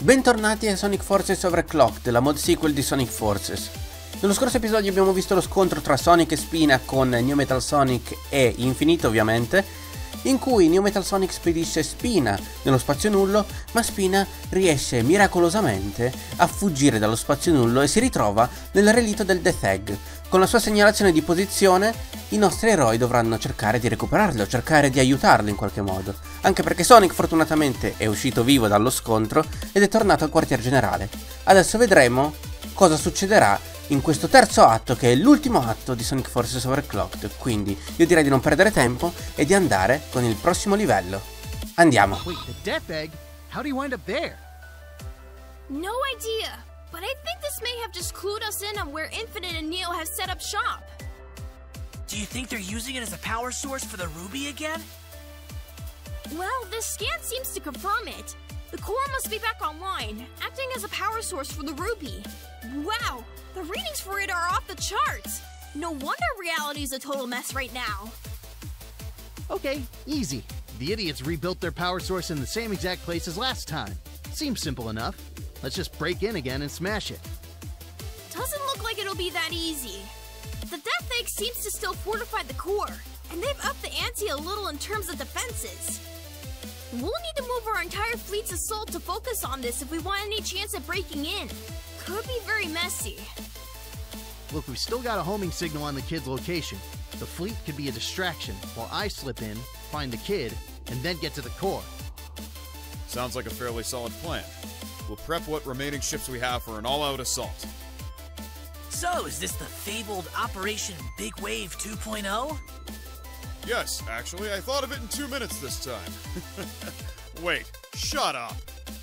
Bentornati a Sonic Forces Overclocked, la mod sequel di Sonic Forces. Nello scorso episodio abbiamo visto lo scontro tra Sonic e Spina con Neo Metal Sonic e Infinite ovviamente, in cui Neo Metal Sonic spedisce Spina nello spazio nullo, ma Spina riesce miracolosamente a fuggire dallo spazio nullo e si ritrova nel relitto del Death Egg. Con la sua segnalazione di posizione i nostri eroi dovranno cercare di recuperarlo, cercare di aiutarlo in qualche modo, anche perché Sonic fortunatamente è uscito vivo dallo scontro ed è tornato al quartier generale. Adesso vedremo cosa succederà in questo terzo atto, che è l'ultimo atto di Sonic Forces Overclocked, quindi io direi di non perdere tempo e di andare con il prossimo livello. Andiamo! Wait, the Death Egg? How do you wind up there? No idea, but I think this may have just clued us in on where Infinite and Neo have set up shop. Do you think they're using it as a power source for the Ruby again? Well, this scan seems to confirm it. The core must be back online, acting as a power source for the Ruby. Wow, the readings for it are off the charts. No wonder reality's a total mess right now. Okay, easy. The idiots rebuilt their power source in the same exact place as last time. Seems simple enough. Let's just break in again and smash it. Doesn't look like it'll be that easy. The Death Egg seems to still fortify the core, and they've upped the ante a little in terms of defenses. We'll need to move our entire fleet's assault to focus on this if we want any chance at breaking in. Could be very messy. Look, we've still got a homing signal on the kid's location. The fleet could be a distraction while I slip in, find the kid, and then get to the core. Sounds like a fairly solid plan. We'll prep what remaining ships we have for an all-out assault. So, is this the fabled Operation Big Wave 2.0? Yes, actually, I thought of it in 2 minutes this time. Wait, shut up!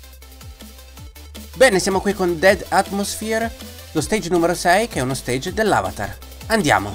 Bene, siamo qui con Dead Atmosphere, lo stage numero 6, che è uno stage dell'Avatar. Andiamo!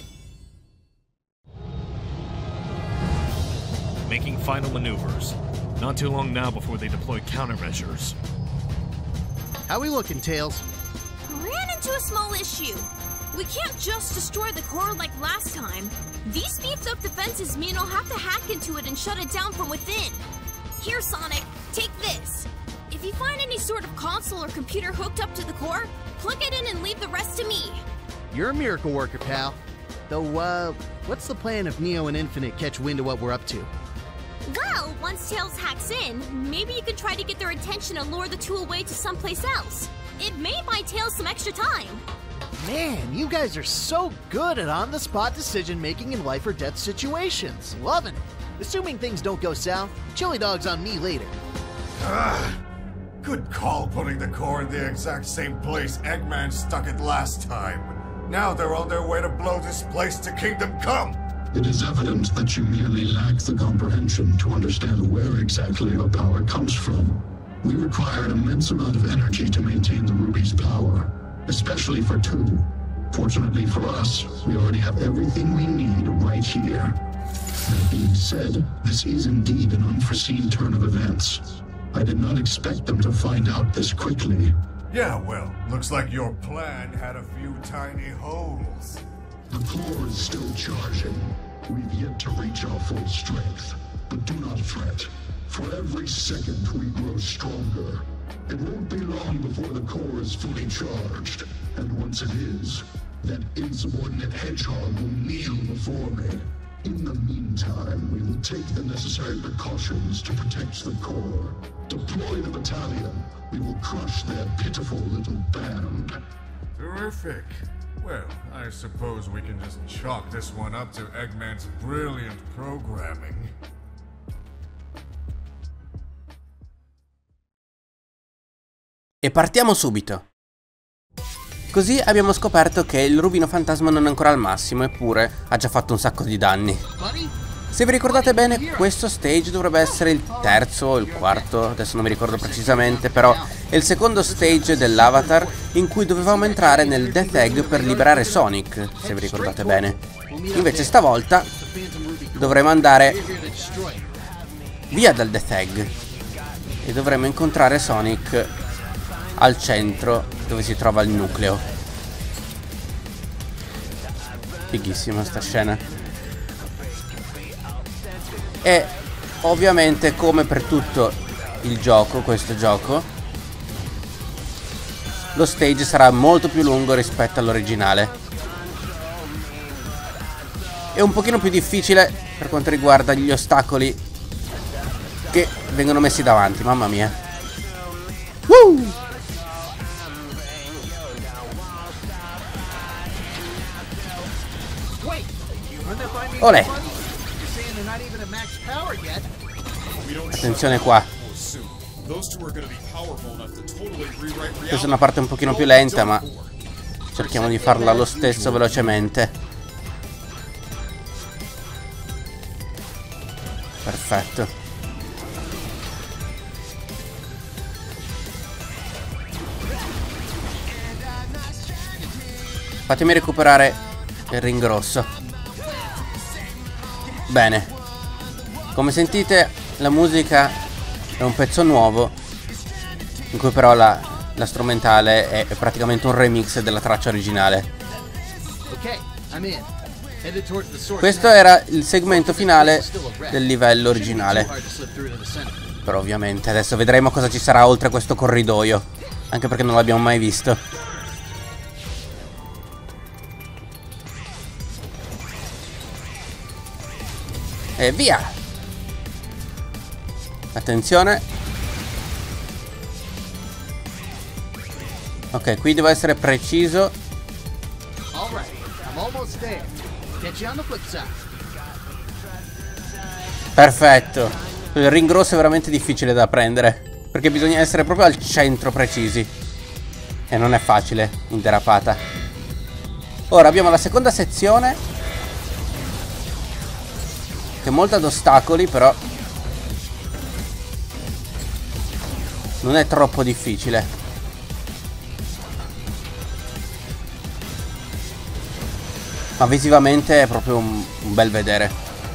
Making final maneuvers. Not too long now before they deploy countermeasures. How we looking, Tails? Ran into a small issue. We can't just destroy the core like last time. These beefed up defenses mean I'll have to hack into it and shut it down from within. Here, Sonic, take this. If you find any sort of console or computer hooked up to the core, plug it in and leave the rest to me. You're a miracle worker, pal. Though, what's the plan if Neo and Infinite catch wind of what we're up to? Well, once Tails hacks in, maybe you could try to get their attention and lure the two away to someplace else. It may buy Tails some extra time. Man, you guys are so good at on-the-spot decision-making in life or death situations. Loving it. Assuming things don't go south, chili dog's on me later. Good call putting the core in the exact same place Eggman stuck it last time. Now they're on their way to blow this place to Kingdom Come! It is evident that you merely lack the comprehension to understand where exactly your power comes from. We require an immense amount of energy to maintain the Ruby's power, especially for two. Fortunately for us, we already have everything we need right here. That being said, this is indeed an unforeseen turn of events. I did not expect them to find out this quickly. Yeah, well, looks like your plan had a few tiny holes. The core is still charging. We've yet to reach our full strength. But do not fret. For every second we grow stronger. It won't be long before the core is fully charged. And once it is, that insubordinate hedgehog will kneel before me. In the meantime, we will take the necessary precautions to protect the core. Deploy the battalion. We will crush their pitiful little band. Terrific. Well, I suppose we can just chalk this one up to Eggman's brilliant programming. E partiamo subito. Così abbiamo scoperto che il rubino fantasma non è ancora al massimo, eppure ha già fatto un sacco di danni. Se vi ricordate bene, questo stage dovrebbe essere il terzo o il quarto, adesso non mi ricordo precisamente, però è il secondo stage dell'Avatar in cui dovevamo entrare nel Death Egg per liberare Sonic, se vi ricordate bene. Invece stavolta dovremo andare via dal Death Egg e dovremo incontrare Sonic al centro dove si trova il nucleo. Fighissima sta scena. E ovviamente, come per tutto il gioco, questo gioco, lo stage sarà molto più lungo rispetto all'originale. È un pochino più difficile per quanto riguarda gli ostacoli che vengono messi davanti, mamma mia. Olè. Attenzione qua. Questa è una parte un pochino più lenta, ma cerchiamo di farla lo stesso velocemente. Perfetto. Fatemi recuperare il ring rosso. Bene. Come sentite, la musica è un pezzo nuovo, in cui però la strumentale è praticamente un remix della traccia originale. Questo era il segmento finale del livello originale. Però ovviamente adesso vedremo cosa ci sarà oltre questo corridoio, anche perché non l'abbiamo mai visto. E via! Attenzione. Ok, qui devo essere preciso. Perfetto. Il ring rosso è veramente difficile da prendere, perché bisogna essere proprio al centro precisi. E non è facile in derapata. Ora abbiamo la seconda sezione, che è molta ad ostacoli, però non è troppo difficile. Ma visivamente è proprio un bel vedere.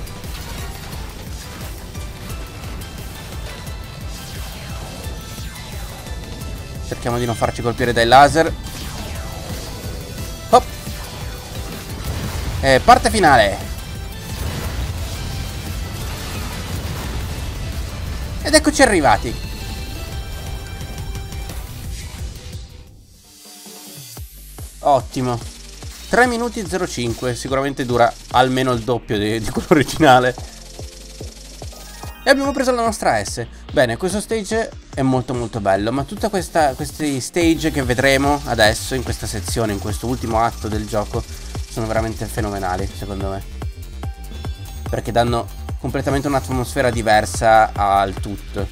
Cerchiamo di non farci colpire dai laser. Hop. E parte finale. Ed eccoci arrivati. Ottimo. 3 minuti 05. Sicuramente dura almeno il doppio di quello originale. E abbiamo preso la nostra S. Bene, questo stage è molto molto bello, ma tutta questi stage che vedremo adesso in questa sezione, in questo ultimo atto del gioco, sono veramente fenomenali, secondo me, perché danno completamente un'atmosfera diversa al tutto.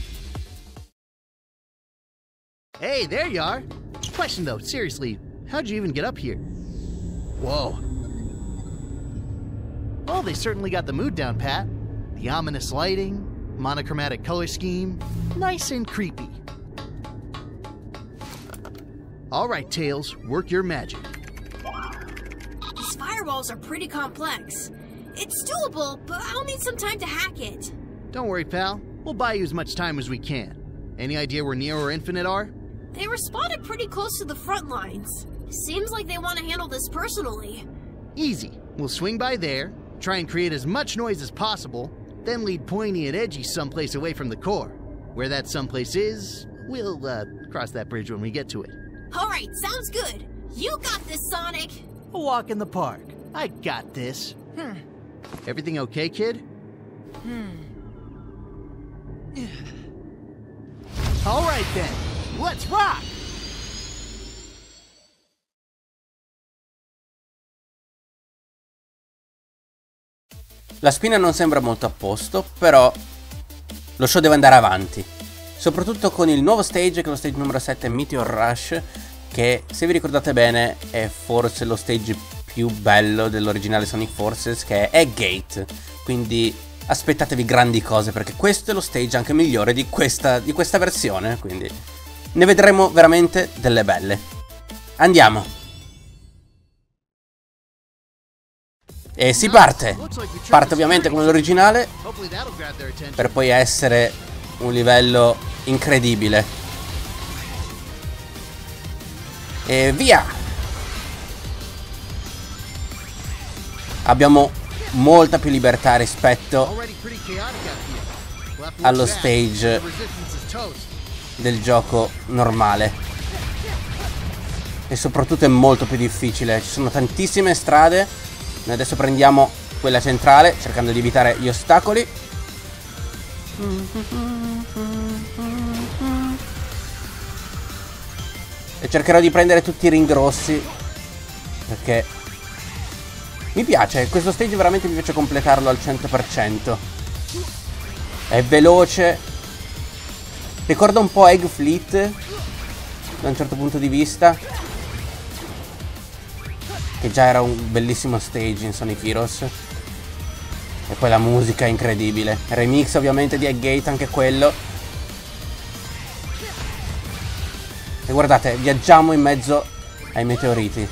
Hey, there you are. Question though, seriously, how'd you even get up here? Whoa. Well, they certainly got the mood down, Pat. The ominous lighting, monochromatic color scheme, nice and creepy. All right, Tails, work your magic. These firewalls are pretty complex. It's doable, but I'll need some time to hack it. Don't worry, pal. We'll buy you as much time as we can. Any idea where Neo or Infinite are? They were spotted pretty close to the front lines. Seems like they want to handle this personally. Easy. We'll swing by there, try and create as much noise as possible, then lead Pointy and Edgy someplace away from the core. Where that someplace is, we'll cross that bridge when we get to it. Alright, sounds good. You got this, Sonic. A walk in the park. I got this. Everything okay, kid? Alright then, let's rock! La spina non sembra molto a posto, però lo show deve andare avanti. Soprattutto con il nuovo stage, che è lo stage numero 7, Meteor Rush, che, se vi ricordate bene, è forse lo stage più bello dell'originale Sonic Forces, che è Gate. Quindi aspettatevi grandi cose, perché questo è lo stage anche migliore di questa versione, quindi ne vedremo veramente delle belle. Andiamo! E si parte! Parte ovviamente come l'originale, per poi essere un livello incredibile. E via! Abbiamo molta più libertà rispetto allo stage del gioco normale. e soprattutto è molto più difficile. Ci sono tantissime strade. Noi adesso prendiamo quella centrale cercando di evitare gli ostacoli. E cercherò di prendere tutti i ring rossi, perché mi piace, questo stage veramente mi piace completarlo al 100%. È veloce. Ricorda un po' Egg Fleet da un certo punto di vista, che già era un bellissimo stage in Sonic Heroes. E poi la musica è incredibile. Remix ovviamente di Eggate, anche quello. E guardate, viaggiamo in mezzo ai meteoriti.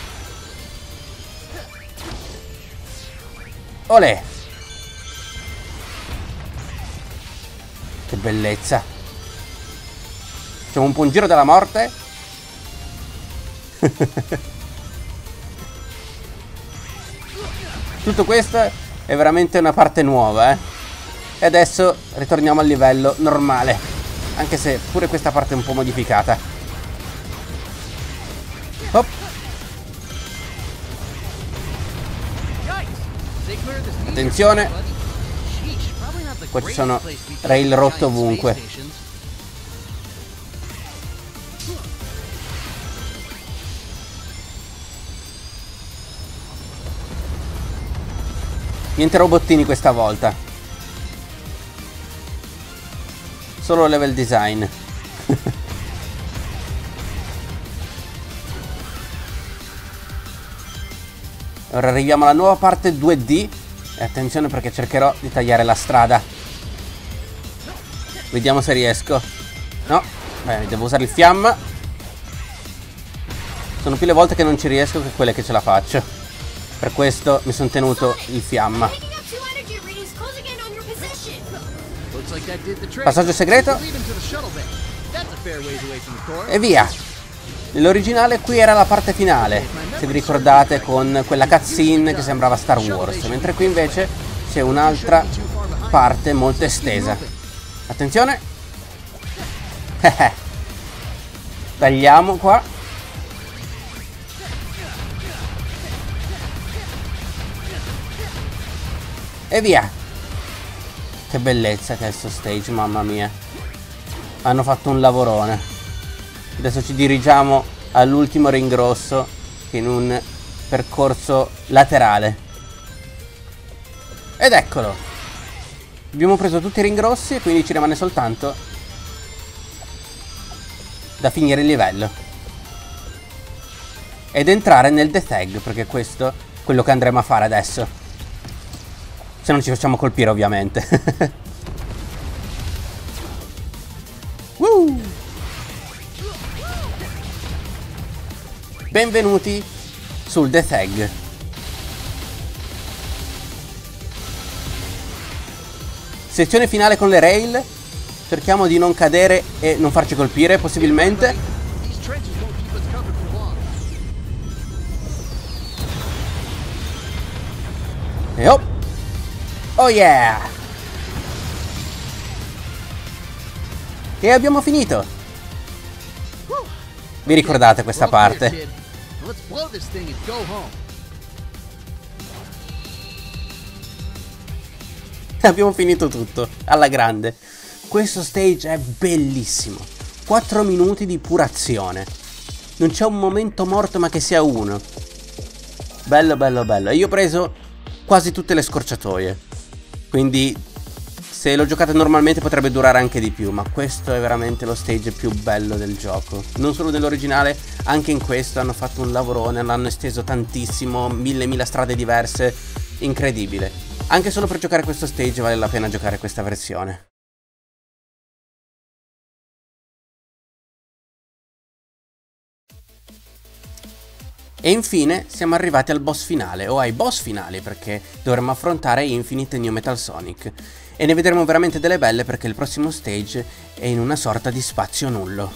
Olè! Che bellezza! Facciamo un po' un giro della morte. Tutto questo è veramente una parte nuova, E adesso ritorniamo al livello normale, anche se pure questa parte è un po' modificata. Hop. Attenzione, qua ci sono rail rotte ovunque. Niente robottini questa volta, solo level design. Ora arriviamo alla nuova parte 2D. E attenzione, perché cercherò di tagliare la strada. Vediamo se riesco. No, beh, devo usare il fiamma. Sono più le volte che non ci riesco che quelle che ce la faccio. Per questo mi sono tenuto il fiamma. Passaggio segreto. E via. Nell'originale qui era la parte finale, se vi ricordate, con quella cutscene che sembrava Star Wars, mentre qui invece c'è un'altra parte molto estesa. Attenzione. Tagliamo qua. E via. Che bellezza che è sto stage, mamma mia. Hanno fatto un lavorone. Adesso ci dirigiamo all'ultimo ring rosso, in un percorso laterale. Ed eccolo. Abbiamo preso tutti i ring rossi e quindi ci rimane soltanto da finire il livello ed entrare nel Death Egg, perché questo è quello che andremo a fare adesso, se non ci facciamo colpire ovviamente. Benvenuti sul Death Egg. Sezione finale con le rail. Cerchiamo di non cadere e non farci colpire possibilmente. E oh! Oh yeah! E abbiamo finito. Vi ricordate questa parte? Abbiamo finito tutto, alla grande. Questo stage è bellissimo. 4 minuti di pura azione. Non c'è un momento morto, ma che sia uno. Bello, bello, bello. E io ho preso quasi tutte le scorciatoie. Quindi se lo giocate normalmente potrebbe durare anche di più, ma questo è veramente lo stage più bello del gioco. Non solo dell'originale, anche in questo hanno fatto un lavorone, l'hanno esteso tantissimo, mille strade diverse, incredibile. Anche solo per giocare questo stage vale la pena giocare questa versione. E infine siamo arrivati al boss finale, o ai boss finali, perché dovremo affrontare Infinite e New Metal Sonic. E ne vedremo veramente delle belle, perché il prossimo stage è in una sorta di spazio nullo.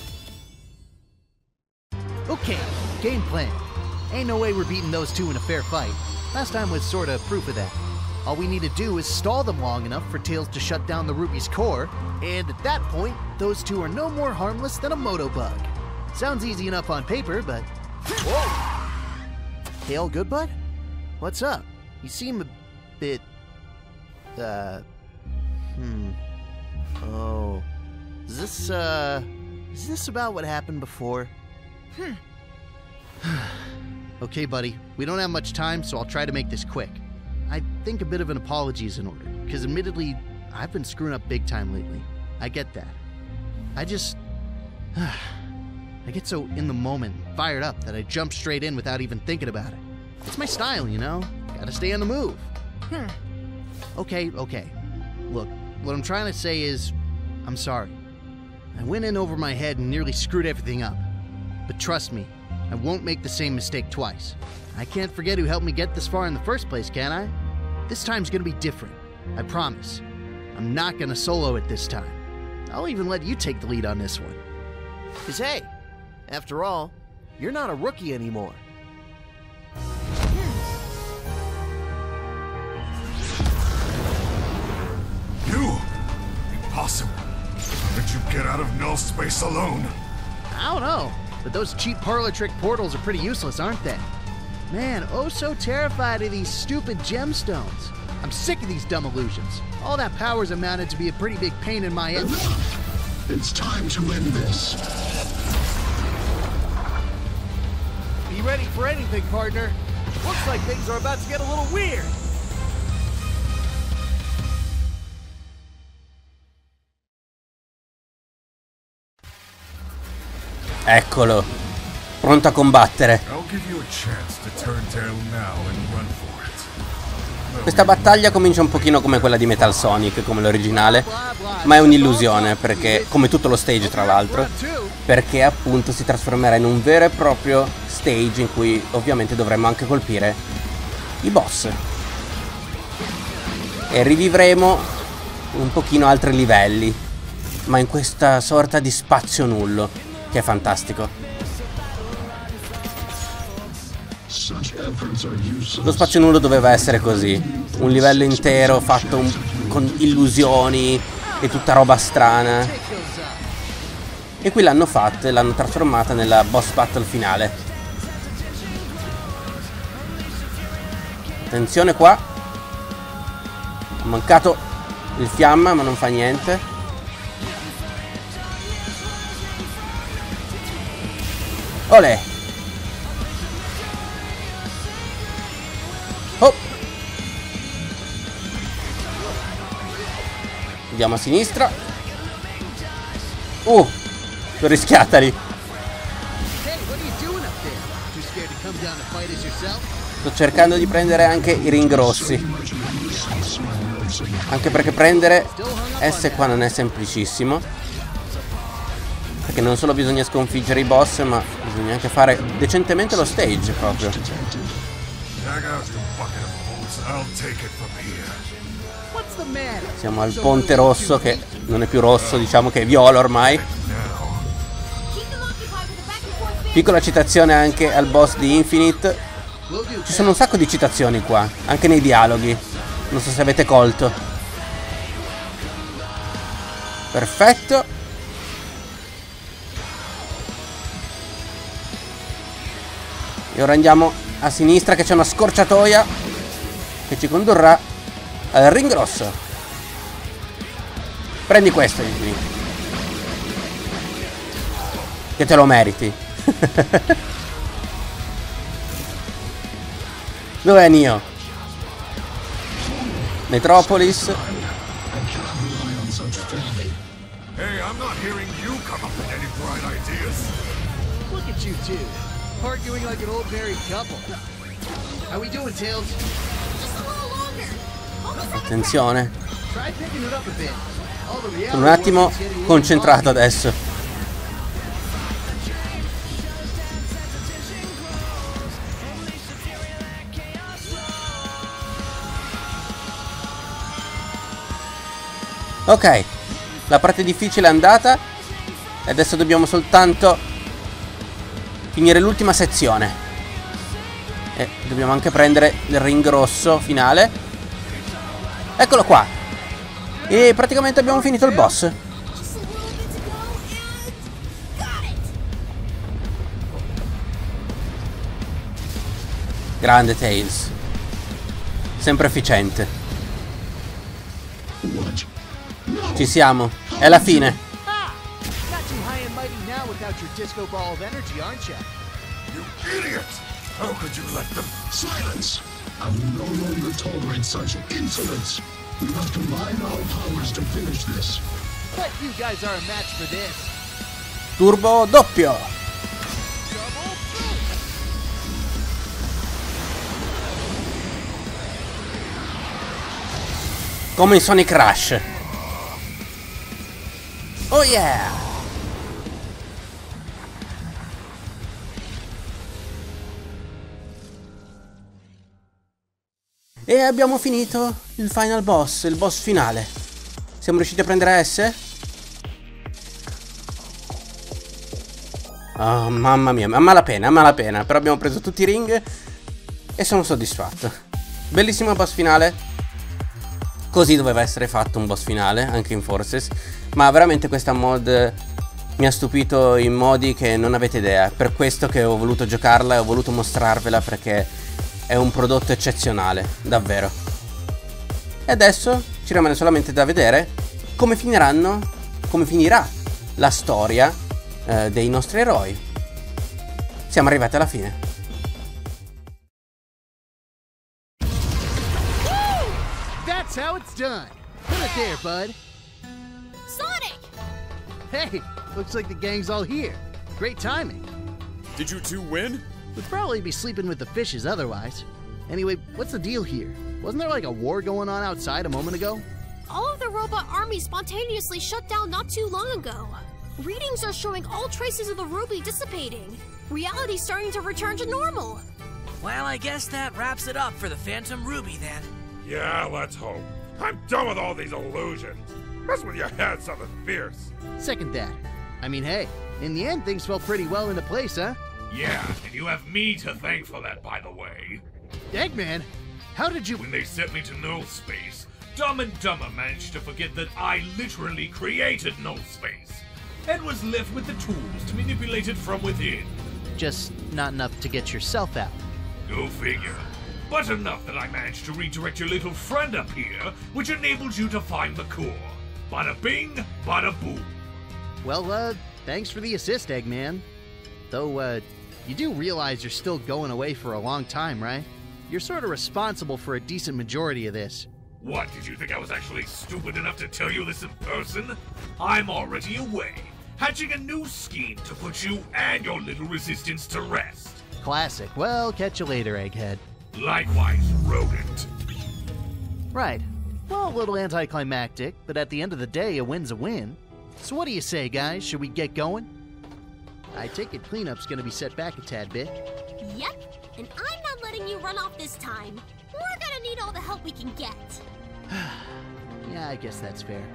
Okay, game plan. Ain't no way we're beating those two in a fair fight. Last time was sorta proof of that. All we need to do is stall them long enough for Tails to shut down the Ruby's core, and at that point, those two are no more harmless than a Motobug. Sounds easy enough on paper, but Hey, all good, bud? What's up? You seem a bit... Oh... Is this about what happened before? Okay, buddy. We don't have much time, so I'll try to make this quick. I think a bit of an apology is in order, because admittedly, I've been screwing up big time lately. I get that. I just... I get so in the moment, fired up, that I jump straight in without even thinking about it. It's my style, you know? Gotta stay on the move. Okay. Look, what I'm trying to say is, I'm sorry. I went in over my head and nearly screwed everything up. But trust me, I won't make the same mistake twice. I can't forget who helped me get this far in the first place, can I? This time's gonna be different. I promise. I'm not gonna solo it this time. I'll even let you take the lead on this one. 'Cause hey, after all, you're not a rookie anymore. You? Impossible. How did you get out of null space alone? I don't know, but those cheap parlor trick portals are pretty useless, aren't they? Man, oh so terrified of these stupid gemstones. I'm sick of these dumb illusions. All that power's amounted to be a pretty big pain in my head. It's time to end this. Be ready for anything, partner. Looks like things are about to get a little weird. Eccolo, pronto a combattere. I'll give you a chance to turn tail now and run for it. Questa battaglia comincia un pochino come quella di Metal Sonic, come l'originale, ma è un'illusione, perché, come tutto lo stage tra l'altro, perché appunto si trasformerà in un vero e proprio stage in cui ovviamente dovremo anche colpire i boss. E rivivremo un pochino altri livelli, ma in questa sorta di spazio nullo, che è fantastico. Lo spazio nullo doveva essere così, un livello intero fatto con illusioni e tutta roba strana, e qui l'hanno fatta e l'hanno trasformata nella boss battle finale. Attenzione qua, ho mancato il fiamma ma non fa niente. Olè. Oh. Andiamo a sinistra. Sono rischiata lì. Sto cercando di prendere anche i ring rossi, anche perché prendere S qua non è semplicissimo, perché non solo bisogna sconfiggere i boss, ma bisogna anche fare decentemente lo stage proprio. Siamo al ponte rosso, che non è più rosso, diciamo che è viola ormai. Piccola citazione anche al boss di Infinite. Ci sono un sacco di citazioni qua, anche nei dialoghi. Non so se avete colto. Perfetto. E ora andiamo a sinistra, che c'è una scorciatoia che ci condurrà al ring rosso. Prendi questo, Infinite, che te lo meriti. Dov'è Neo? Metropolis. Hey, I'm not hearing you come up with any bright ideas. Look at you two, arguing like an old married couple. How we doing, Tails? Just a little longer. Attenzione. Try picking it up a bit. All the reality Sono un attimo was getting concentrato foggy. adesso. Ok, la parte difficile è andata e adesso dobbiamo soltanto finire l'ultima sezione. E dobbiamo anche prendere il ring rosso finale. Eccolo qua. E praticamente abbiamo finito il boss. Just a little bit to go and got it. Grande Tails. Sempre efficiente. Ci siamo. È la fine. Not too high and mighty now without your disco ball of energy, aren't you? You idiot! How could you let them? Silence! I will no longer tolerate such insolence. We must combine our powers to finish this. But you guys are a match for this. Turbo doppio. Come in Sonic Rush. Oh yeah! E abbiamo finito il final boss, il boss finale. Siamo riusciti a prendere S? Oh, mamma mia, a malapena, però abbiamo preso tutti i ring e sono soddisfatto. Bellissimo boss finale. Così doveva essere fatto un boss finale, anche in Forces. Ma veramente questa mod mi ha stupito in modi che non avete idea. Per questo che ho voluto giocarla e ho voluto mostrarvela, perché è un prodotto eccezionale, davvero. E adesso ci rimane solamente da vedere come finirà la storia dei nostri eroi. Siamo arrivati alla fine. That's how it's done. Put it there, bud. Sonic! Hey, looks like the gang's all here. Great timing. Did you two win? We'd probably be sleeping with the fishes otherwise. Anyway, what's the deal here? Wasn't there like a war going on outside a moment ago? All of the robot army spontaneously shut down not too long ago. Readings are showing all traces of the ruby dissipating. Reality's starting to return to normal. Well, I guess that wraps it up for the Phantom Ruby then. Yeah, let's hope. I'm done with all these illusions. Mess with your head something fierce. Second that. I mean, hey, in the end, things fell pretty well into place, huh? Yeah, and you have me to thank for that, by the way. Eggman, how did you... When they sent me to Null Space, Dumb and Dumber managed to forget that I literally created Null Space, and was left with the tools to manipulate it from within. Just not enough to get yourself out. Go figure. But enough that I managed to redirect your little friend up here, which enables you to find the core. Bada bing, bada boom. Well, thanks for the assist, Eggman. Though, you do realize you're still going away for a long time, right? You're sort of responsible for a decent majority of this. What, did you think I was actually stupid enough to tell you this in person? I'm already away, hatching a new scheme to put you and your little resistance to rest. Classic. Well, catch you later, Egghead. Likewise, rodent. Right. Well, a little anticlimactic, but at the end of the day, a win's a win. So what do you say, guys? Should we get going? I take it cleanup's gonna be set back a tad bit. Yep, and I'm not letting you run off this time. We're gonna need all the help we can get. Yeah, I guess that's fair.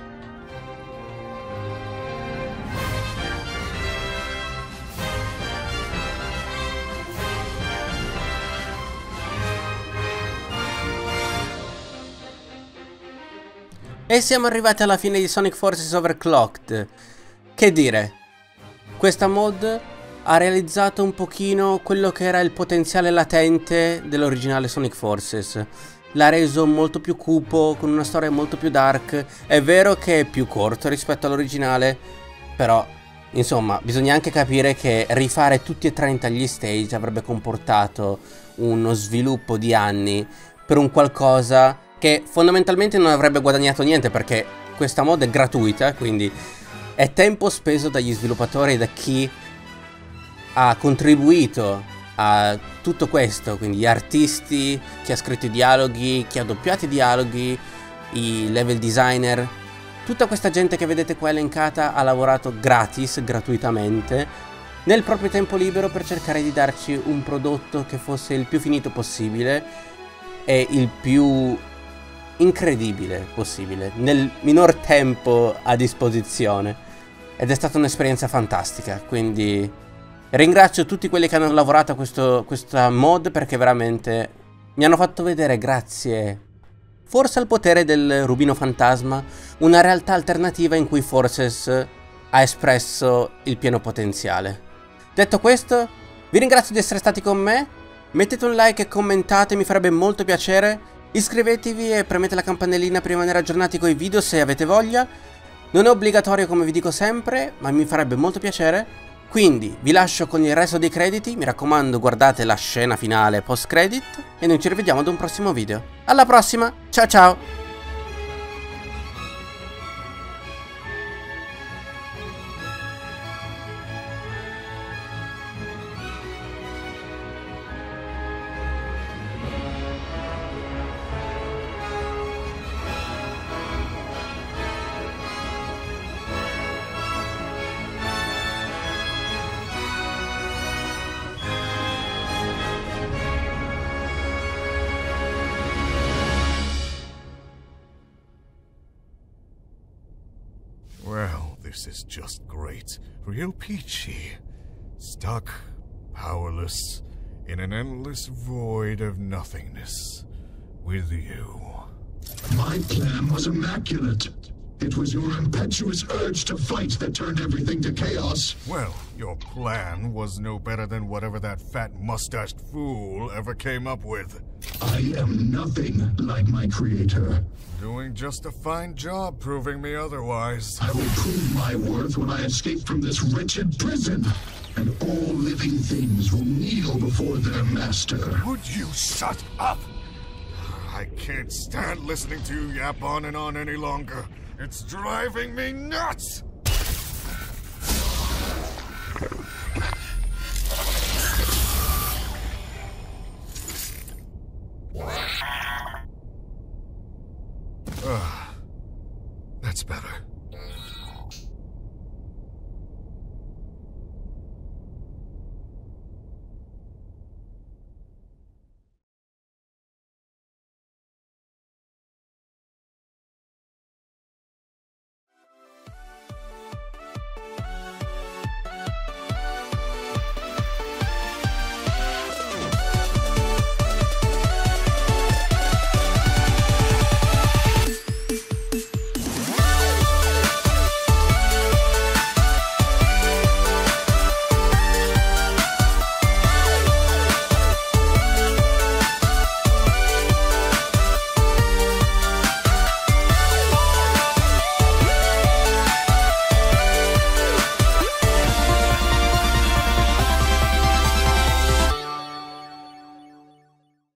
E siamo arrivati alla fine di Sonic Forces Overclocked. Che dire, questa mod ha realizzato un pochino quello che era il potenziale latente dell'originale Sonic Forces. L'ha reso molto più cupo, con una storia molto più dark. È vero che è più corto rispetto all'originale, però insomma bisogna anche capire che rifare tutti e 30 gli stage avrebbe comportato uno sviluppo di anni per un qualcosa che fondamentalmente non avrebbe guadagnato niente, perché questa mod è gratuita, quindi è tempo speso dagli sviluppatori e da chi ha contribuito a tutto questo, quindi gli artisti, chi ha scritto i dialoghi, chi ha doppiato i dialoghi, i level designer. Tutta questa gente che vedete qua elencata ha lavorato gratis, gratuitamente, nel proprio tempo libero per cercare di darci un prodotto che fosse il più finito possibile e il più incredibile possibile, nel minor tempo a disposizione. Ed è stata un'esperienza fantastica, quindi ringrazio tutti quelli che hanno lavorato a questa mod, perché veramente mi hanno fatto vedere, grazie forse al potere del rubino fantasma, una realtà alternativa in cui Forces ha espresso il pieno potenziale. Detto questo, vi ringrazio di essere stati con me Mettete un like e commentate, mi farebbe molto piacere. Iscrivetevi e premete la campanellina per rimanere aggiornati con i video se avete voglia. Non è obbligatorio come vi dico sempre, ma mi farebbe molto piacere. Quindi vi lascio con il resto dei crediti, mi raccomando guardate la scena finale post credit e noi ci rivediamo ad un prossimo video. Alla prossima, ciao ciao! Well, this is just great. Real peachy. Stuck, powerless, in an endless void of nothingness. With you. My plan was immaculate. It was your impetuous urge to fight that turned everything to chaos. Well, your plan was no better than whatever that fat mustached fool ever came up with. I am nothing like my creator. Doing just a fine job proving me otherwise. I will prove my worth when I escape from this wretched prison, and all living things will kneel before their master. Would you shut up? I can't stand listening to you yap on and on any longer. It's driving me nuts! That's better.